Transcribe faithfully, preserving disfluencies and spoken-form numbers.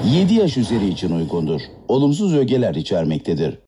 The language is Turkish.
yedi yaş üzeri için uygundur. Olumsuz ögeler içermektedir.